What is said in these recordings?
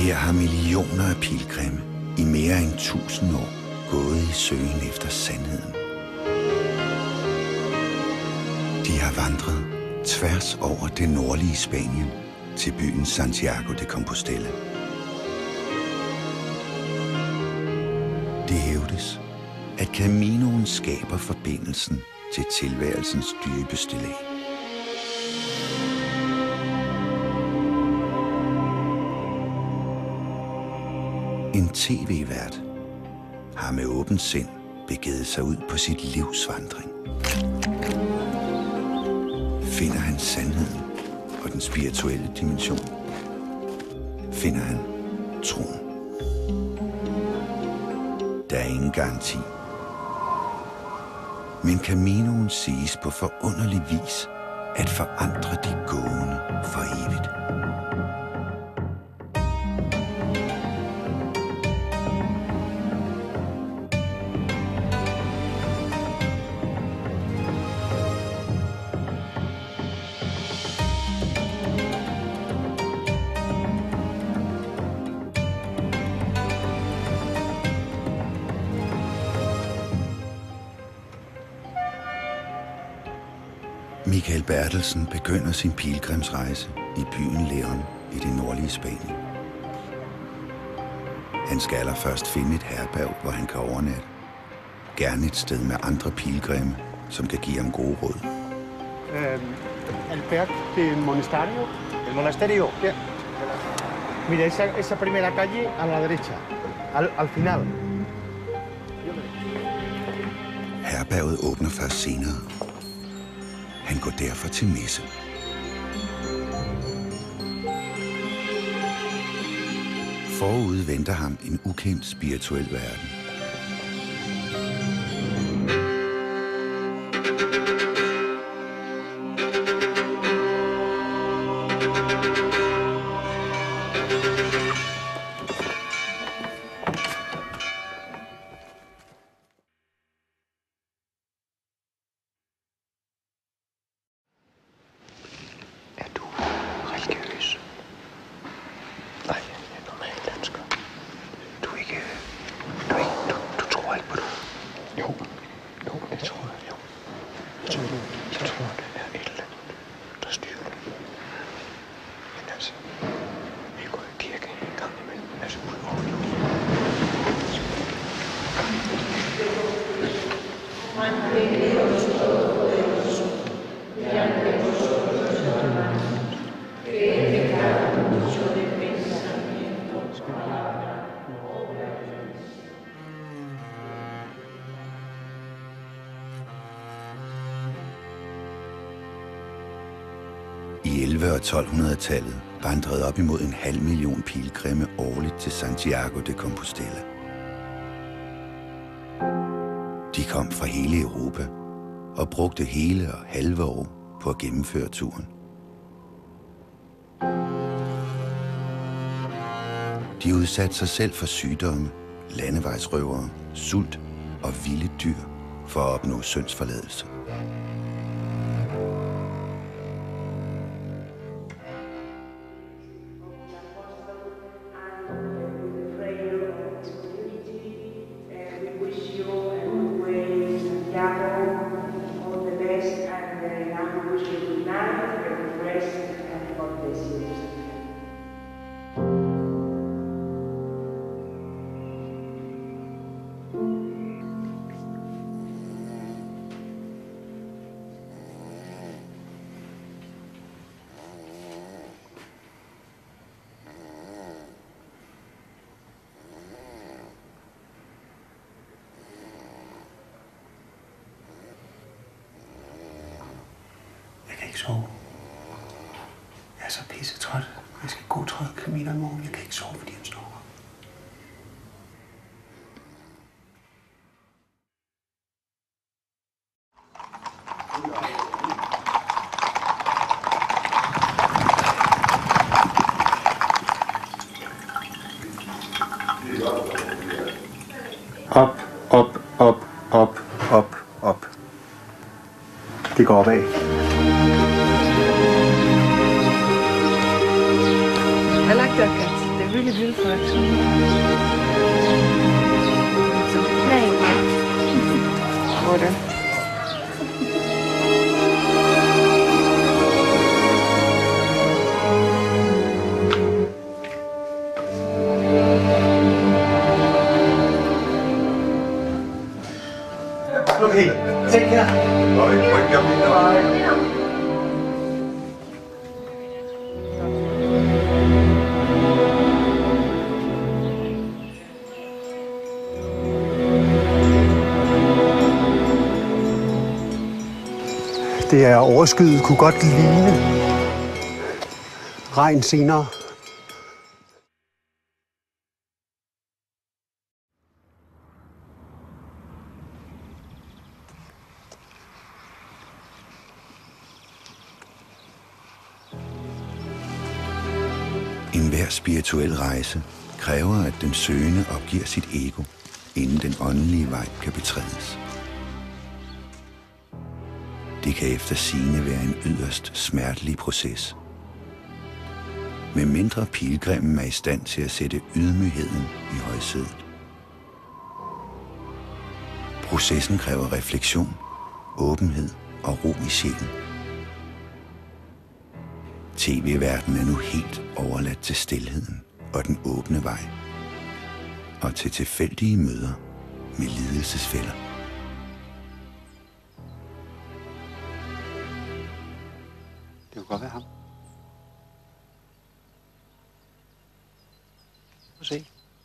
Her har millioner af pilgrimme i mere end 1000 år gået i søgen efter sandheden. De har vandret tværs over det nordlige Spanien til byen Santiago de Compostela. Det hævdes, at Caminoen skaber forbindelsen til tilværelsens dybeste lag. En tv-vært har med åbent sind begivet sig ud på sit livsvandring. Finder han sandheden og den spirituelle dimension? Finder han troen? Der er ingen garanti. Men Caminoen siges på forunderlig vis at forandre de gående for evigt. Michael Bertelsen begynder sin pilgrimsrejse i byen León i det nordlige Spanien. Han skal allerførst finde et herberg, hvor han kan overnatte. Gerne et sted med andre pilgrimme, som kan give ham gode råd. Alberg del monasterio. El monasterio? Ja. Mira, esa primera calle a la derecha, al final. Herberget åbner først senere. Han går derfor til messe. Forude venter ham en ukendt spirituel verden. I 1100- og 1200-tallet vandrede op imod 500.000 pilgrimme årligt til Santiago de Compostela. De kom fra hele Europa og brugte hele og halve år på at gennemføre turen. De udsatte sig selv for sygdomme, landevejsrøvere, sult og vilde dyr for at opnå syndsforladelse. Jeg kan ikke sove. Jeg er så pissetræt. Jeg skal gå træde Camino i morgen. Jeg kan ikke sove, fordi han snorer. Op, op, op, op, op, op. Det går opad. I like that cat. They're bygge et vildpark. Så plan. Water. Okay, take care. Bye. Det er overskyet, kunne godt ligne regn senere. Enhver spirituel rejse kræver, at den søgende opgiver sit ego, inden den åndelige vej kan betrædes. Det kan efter sigende være en yderst smertelig proces. Med mindre pilgrimen er i stand til at sætte ydmygheden i højsædet. Processen kræver refleksion, åbenhed og ro i sjælen. TV-verdenen er nu helt overladt til stilheden og den åbne vej, og til tilfældige møder med lidelsesfælder. Det kunne godt være ham. Prøv at se.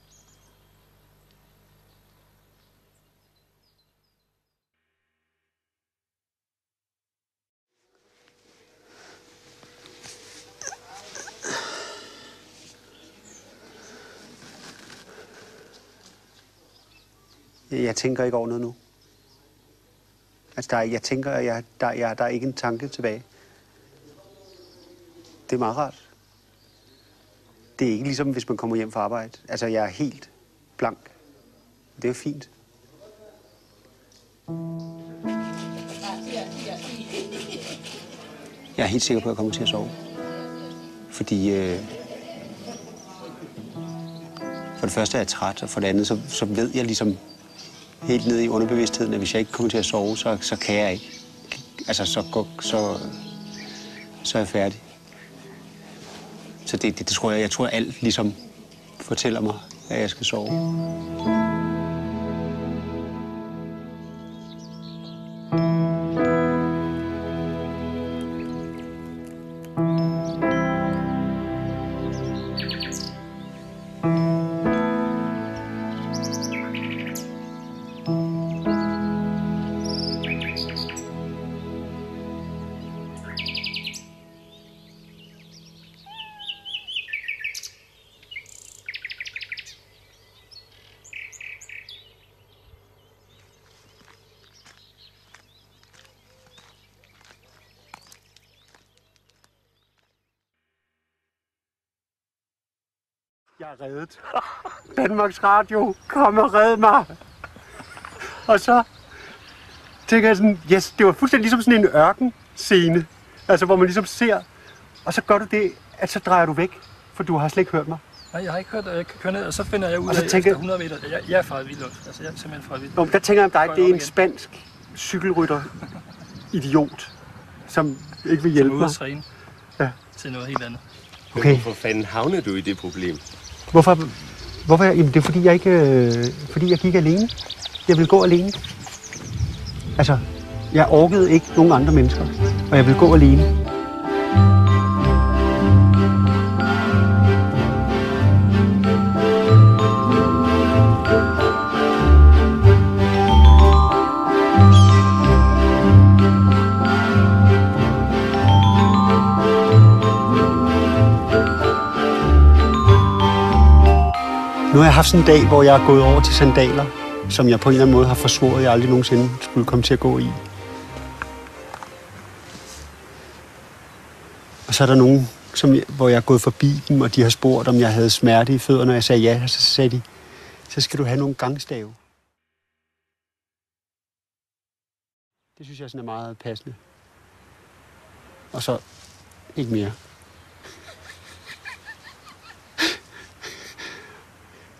Jeg tænker ikke over noget nu. Altså, jeg tænker, at der er ikke en tanke tilbage. Det er meget rart. Det er ikke ligesom, hvis man kommer hjem fra arbejde. Altså, jeg er helt blank. Det er jo fint. Jeg er helt sikker på, at jeg kommer til at sove. Fordi for det første er jeg træt, og for det andet, så ved jeg ligesom helt nede i underbevidstheden, at hvis jeg ikke kommer til at sove, så kan jeg ikke. Altså, så er jeg færdig. Så det tror jeg tror alt ligesom fortæller mig, at jeg skal sove. Jeg er reddet. Danmarks Radio, kom og red mig. Og så tænker jeg sådan, yes, det var fuldstændig ligesom sådan en ørkenscene. Altså, hvor man ligesom ser, og så gør du det, at så drejer du væk, for du har slet ikke hørt mig. Nej, jeg har ikke hørt, at jeg kan køre ned, og så finder jeg ud af efter 100 meter. Jeg er faret vildt. Altså, jeg er simpelthen faret vildt. Nå, der tænker jeg om dig, det er en spansk cykelrytter-idiot, som ikke vil hjælpe mig. Som er ude at træne til noget helt andet. Okay. Hvorfor fanden havnede du i det problem? Hvorfor? Jamen, det er fordi jeg gik alene. Jeg ville gå alene. Altså, jeg orkede ikke nogen andre mennesker, og jeg ville gå alene. Nu har jeg haft sådan en dag, hvor jeg er gået over til sandaler, som jeg på en eller anden måde har forsvoret, jeg aldrig nogensinde skulle komme til at gå i. Og så er der nogen, hvor jeg er gået forbi dem, og de har spurgt, om jeg havde smerte i fødderne, og jeg sagde ja, og så sagde de, så skal du have nogle gangstave. Det synes jeg sådan er meget passende. Og så ikke mere.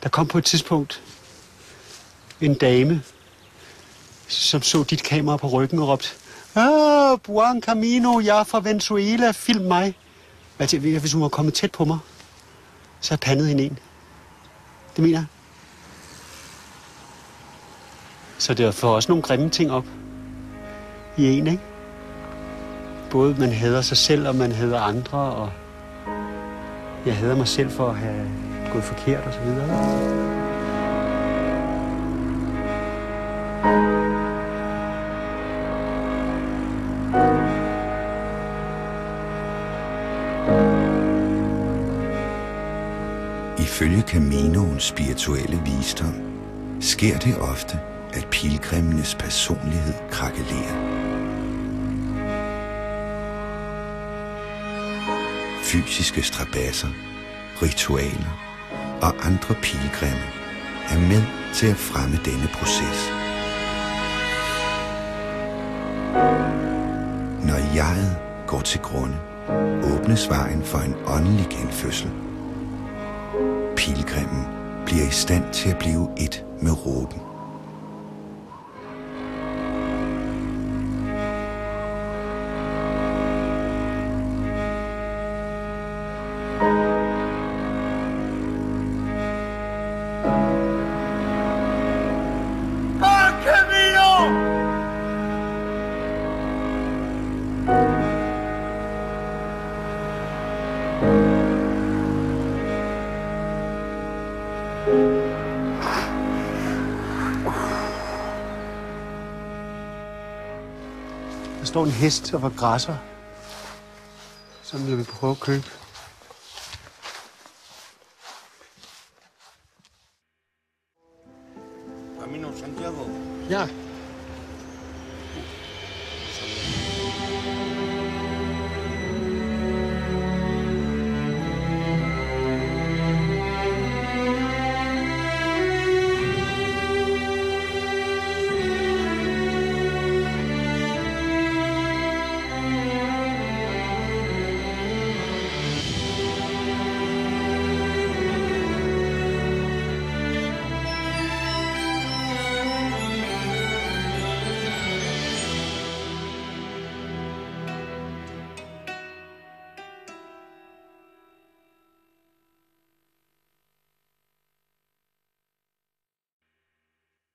Der kom på et tidspunkt en dame, som så dit kamera på ryggen og råbte, Buen Camino, jeg er fra Venezuela, film mig. Jeg tænkte, hvis hun var kommet tæt på mig, så havde pandet hende en. Det mener jeg. Så det får også nogle grimme ting op i en, ikke? Både man hader sig selv, og man hader andre, og jeg hader mig selv for at have gået forkert og så videre. Ifølge Caminoens spirituelle visdom sker det ofte, at pilgrimmenes personlighed krakelerer. Fysiske strabasser, ritualer og andre pilgrimme er med til at fremme denne proces. Når jeget går til grunde, åbnes vejen for en åndelig genfødsel. Pilgrimmen bliver i stand til at blive et med råben. Der står en hest og var græsser, som jeg vil prøve at købe. Camino Santiago. Ja.